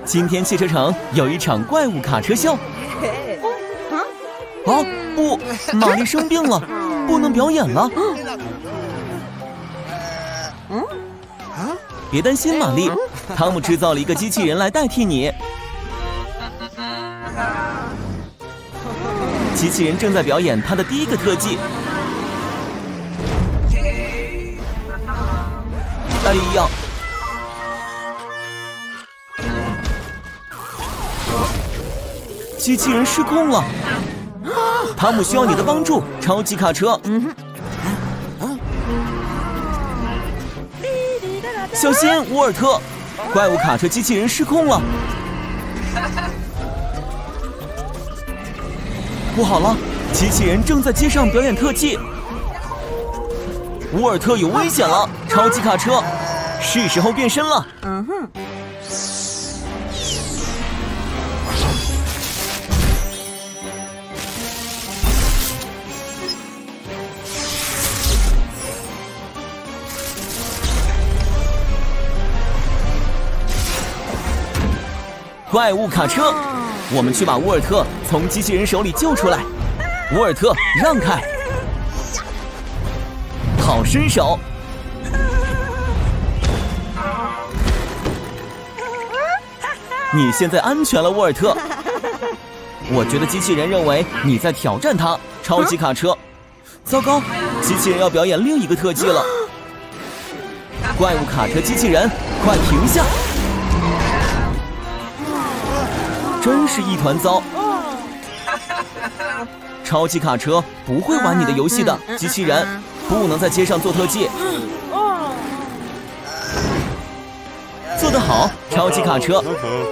今天汽车城有一场怪物卡车秀。啊，不，玛丽生病了，不能表演了。别担心，玛丽，汤姆制造了一个机器人来代替你。机器人正在表演他的第一个特技。哎呀！机器人失控了，汤姆需要你的帮助，超级卡车。小心，沃尔特！怪物卡车机器人失控了，不好了，机器人正在街上表演特技。沃尔特有危险了，超级卡车，是时候变身了。怪物卡车，我们去把沃尔特从机器人手里救出来。沃尔特，让开！好身手！你现在安全了，沃尔特。我觉得机器人认为你在挑战他，超级卡车。糟糕，机器人要表演另一个特技了。怪物卡车机器人，快停下！真是一团糟！超级卡车不会玩你的游戏的，机器人不能在街上做特技。做得好，超级卡车！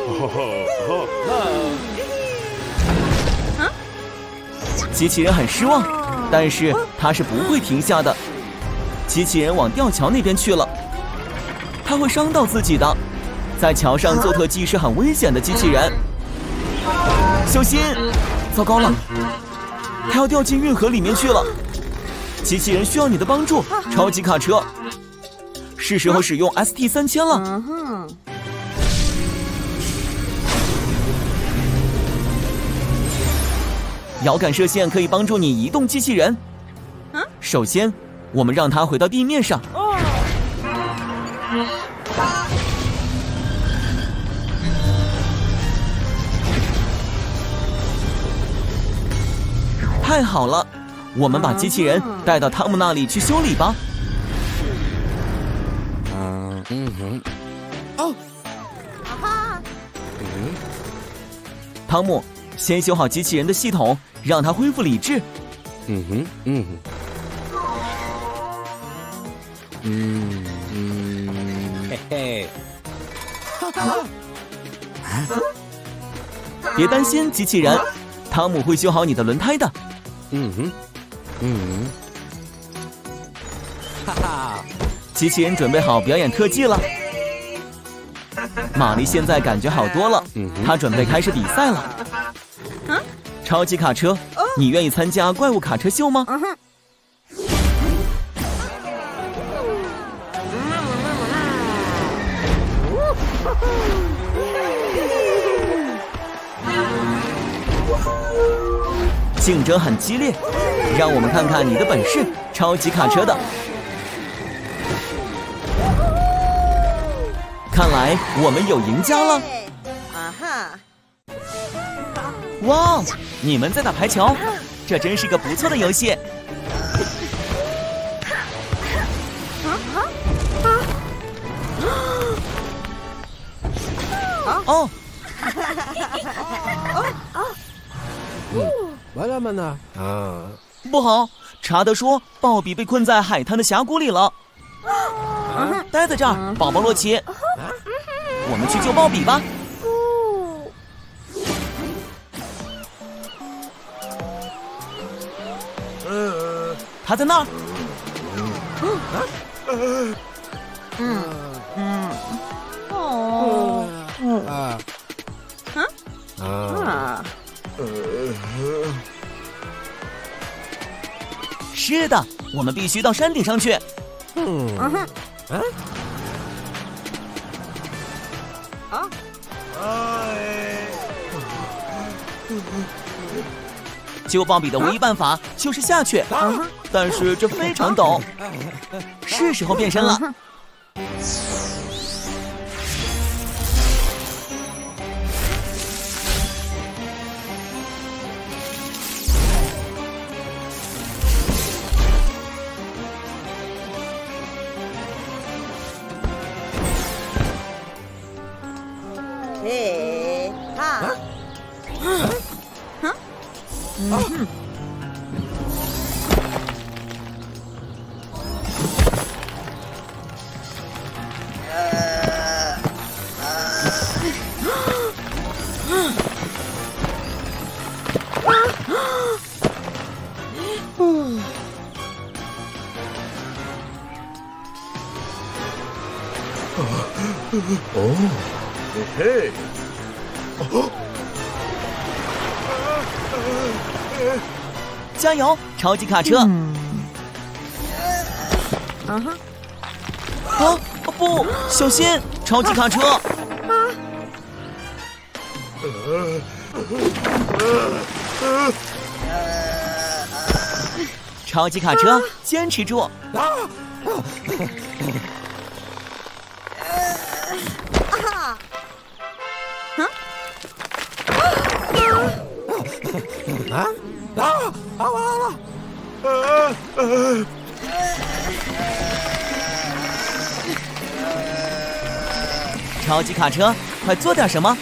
机器人很失望，但是他是不会停下的。机器人往吊桥那边去了，他会伤到自己的。在桥上做特技是很危险的，机器人。小心！糟糕了，他要掉进运河里面去了。机器人需要你的帮助，超级卡车。是时候使用 ST3000了。遥感射线可以帮助你移动机器人。首先，我们让它回到地面上。太好了，我们把机器人带到汤姆那里去修理吧。汤姆，先修好机器人的系统，让它恢复理智。 嘿嘿。 别担心，机器人，汤姆会修好你的轮胎的。 哈哈！ 机器人准备好表演特技了。玛丽现在感觉好多了，她准备开始比赛了。超级卡车，你愿意参加怪物卡车秀吗？竞争很激烈，让我们看看你的本事，超级卡车的。看来我们有赢家了。哇，你们在打排球，这真是个不错的游戏。哦。 完了吗呢？ 不好，查德说鲍比被困在海滩的峡谷里了。待在这儿，宝宝洛奇，我们去救鲍比吧。他在那儿。是的，我们必须到山顶上去。 救鲍比的唯一办法就是下去，但是这非常陡，是时候变身了。 嘿哈！ 嘿， 加油，超级卡车！啊，不，小心，超级卡车！超级卡车，坚持住！超级卡车，快做点什么！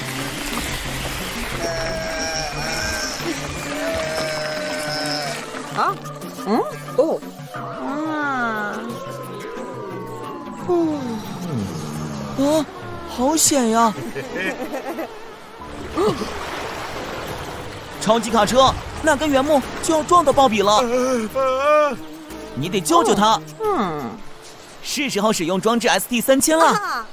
好险呀！超级卡车，那根原木就要撞到鲍比了，你得救救他。是时候使用装置 ST3000了。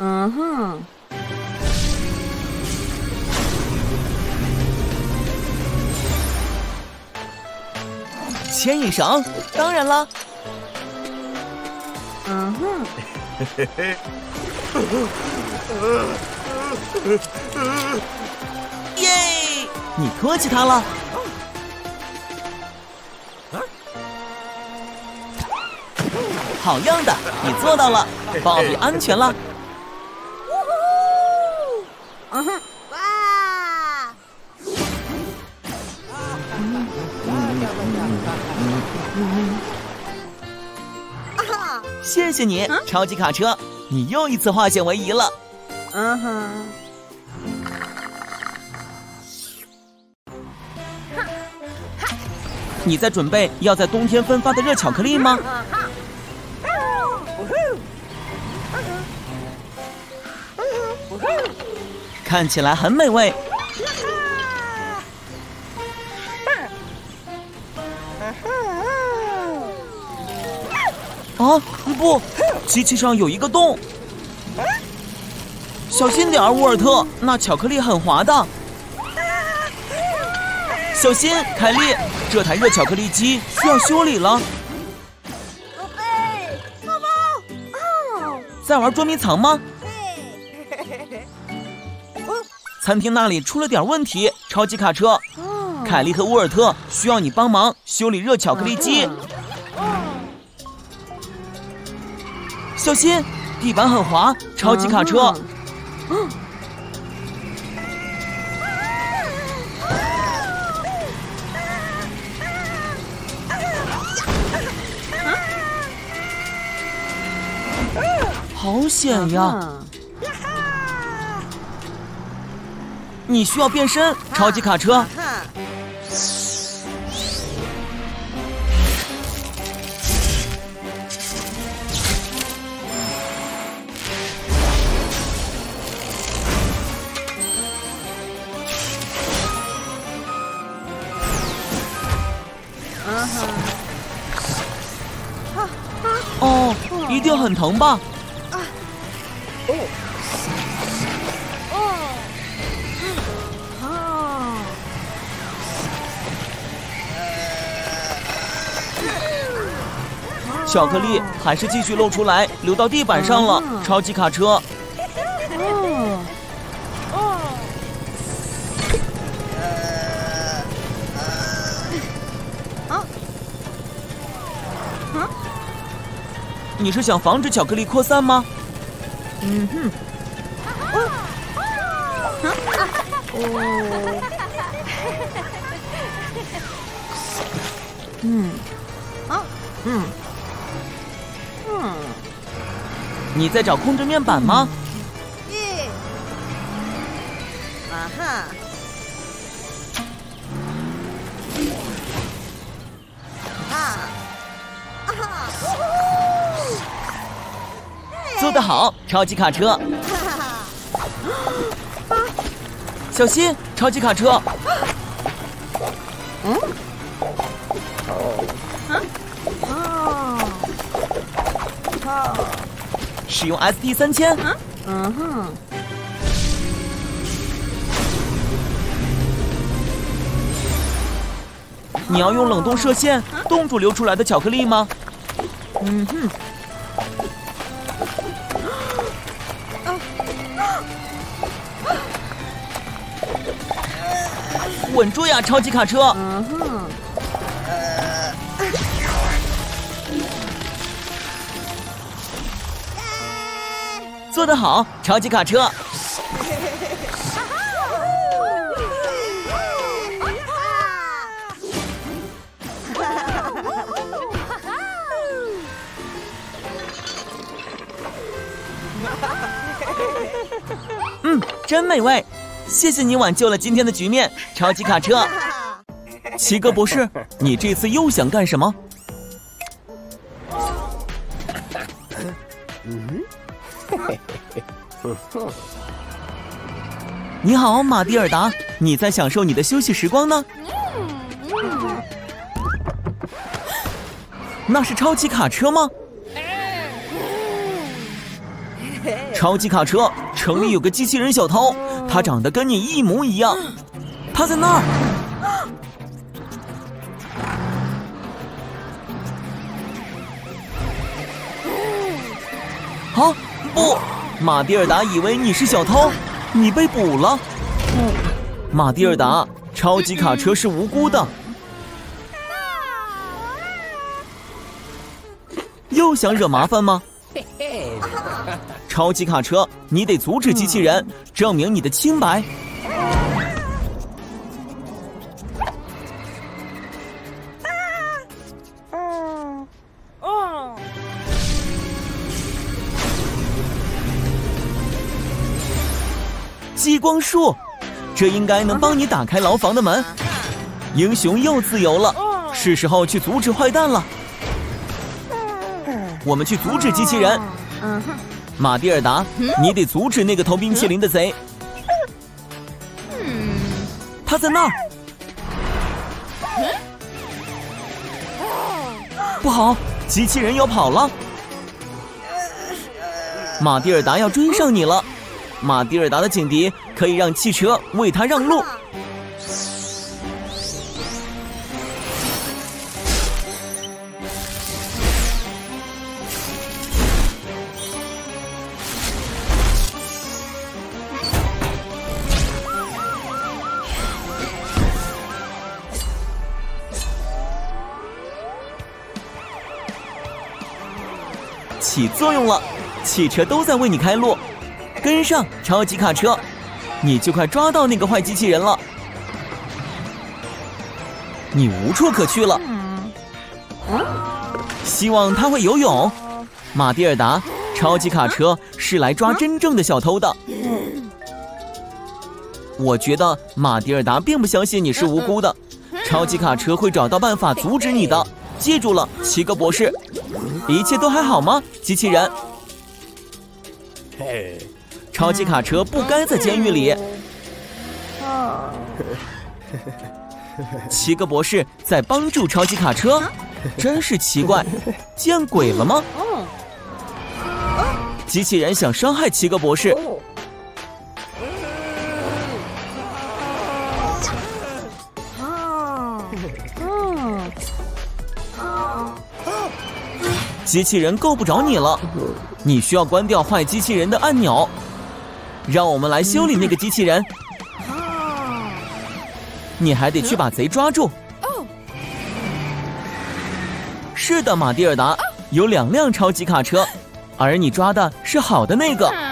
牵引绳，当然了。 嘿嘿。 耶！你拖起它了。好样的，你做到了，鲍比安全了。 哇！ 谢谢你，超级卡车，你又一次化险为夷了。你在准备要在冬天分发的热巧克力吗？看起来很美味。啊，不，机器上有一个洞，小心点儿，沃尔特，那巧克力很滑的。小心，凯莉，这台热巧克力机需要修理了。 宝贝，宝宝， 在玩捉迷藏吗？餐厅那里出了点问题，超级卡车，凯莉和沃尔特需要你帮忙修理热巧克力机。小心，地板很滑，超级卡车。好险呀！你需要变身，超级卡车。哦，一定很疼吧？巧克力还是继续漏出来，流到地板上了。超级卡车， 你是想防止巧克力扩散吗？你在找控制面板吗？ 啊哈！ 做得好，超级卡车！小心，超级卡车！使用 ST3000。你要用冷冻射线冻住流出来的巧克力吗？稳住呀，超级卡车！做得好，超级卡车！真美味！谢谢你挽救了今天的局面，超级卡车。奇哥博士，你这次又想干什么？你好，马蒂尔达，你在享受你的休息时光呢？那是超级卡车吗？超级卡车，城里有个机器人小偷，他长得跟你一模一样。他在那儿。啊，不！马蒂尔达以为你是小偷，你被捕了。马蒂尔达，超级卡车是无辜的。又想惹麻烦吗？超级卡车，你得阻止机器人，证明你的清白。激光术，这应该能帮你打开牢房的门。英雄又自由了，是时候去阻止坏蛋了。我们去阻止机器人。马蒂尔达，你得阻止那个偷冰淇淋的贼。他在那儿。不好，机器人要跑了。马蒂尔达要追上你了。马蒂尔达的警笛可以让汽车为他让路。起作用了，汽车都在为你开路。跟上，超级卡车，你就快抓到那个坏机器人了。你无处可去了。希望他会游泳。马蒂尔达，超级卡车是来抓真正的小偷的。我觉得马蒂尔达并不相信你是无辜的，超级卡车会找到办法阻止你的。记住了，奇哥博士。一切都还好吗，机器人？超级卡车不该在监狱里。奇哥博士在帮助超级卡车，真是奇怪，见鬼了吗？机器人想伤害奇哥博士。机器人够不着你了，你需要关掉坏机器人的按钮。让我们来修理那个机器人。你还得去把贼抓住。是的，马蒂尔达， 有2辆超级卡车，而你抓的是好的那个。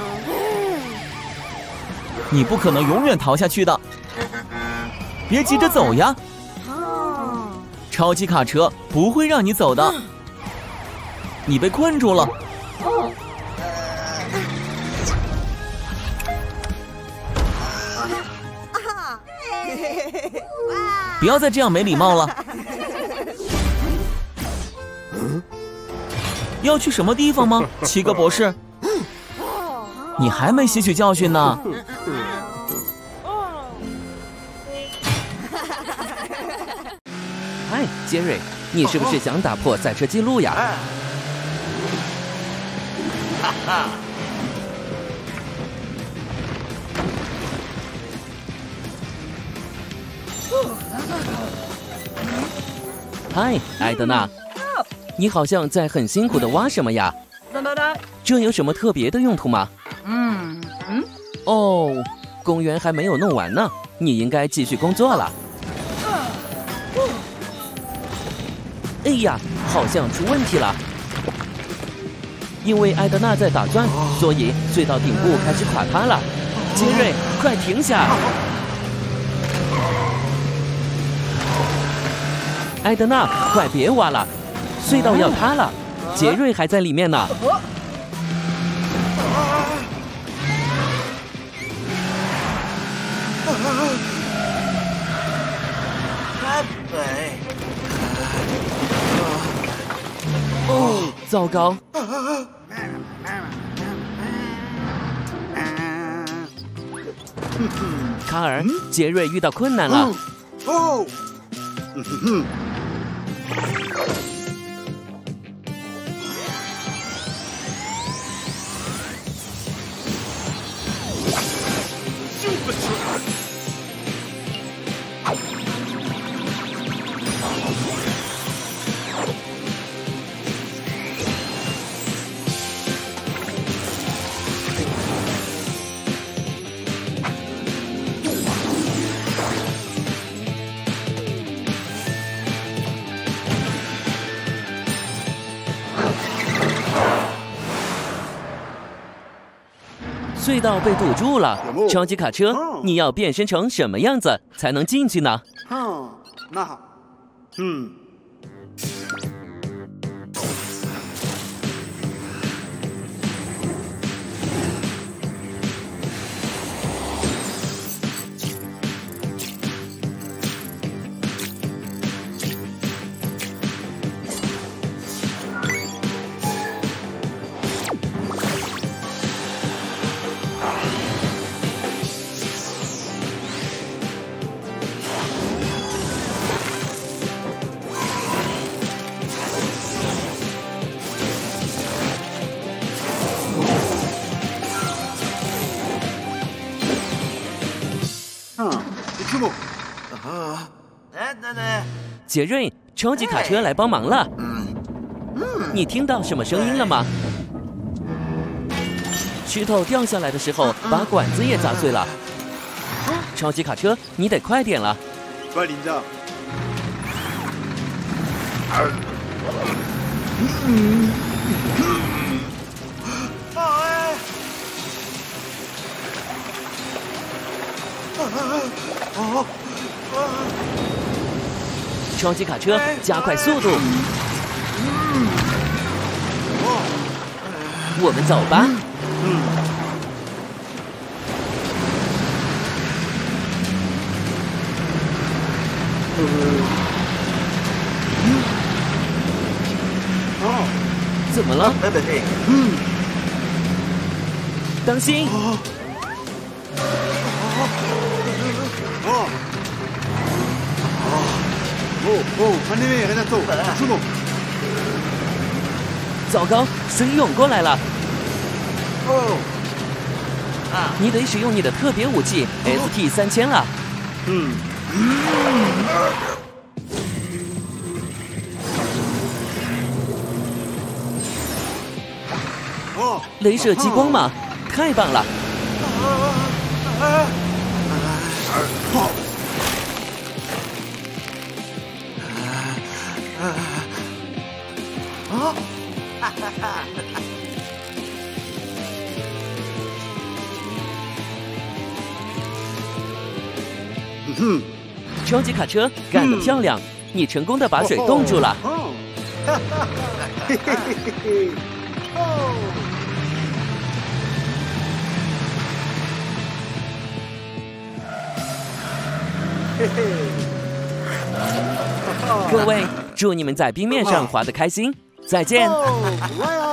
你不可能永远逃下去的，别急着走呀。超级卡车不会让你走的。你被困住了。不要再这样没礼貌了。要去什么地方吗，奇哥博士？你还没吸取教训呢。 嗨，杰瑞，你是不是想打破赛车记录呀？嗨，埃德娜，你好像在很辛苦的挖什么呀？这有什么特别的用途吗？哦，公园还没有弄完呢，你应该继续工作了。哎呀，好像出问题了。因为埃德娜在打钻，所以隧道顶部开始垮塌了。杰瑞，快停下！埃德娜，快别挖了，隧道要塌了。杰瑞还在里面呢。哦，糟糕！卡尔，杰瑞遇到困难了。隧道被堵住了，超级卡车，你要变身成什么样子才能进去呢？杰瑞，超级卡车来帮忙了。你听到什么声音了吗？石头掉下来的时候，把管子也砸碎了。超级卡车，你得快点了。 快点着。 超级卡车，加快速度。我们走吧。怎么了？当心！糟糕，水涌过来了！你得使用你的特别武器 ST3000了。镭射激光吗？太棒了！ 超级卡车干得漂亮，你成功的把水冻住了。各位，祝你们在冰面上滑得开心，再见。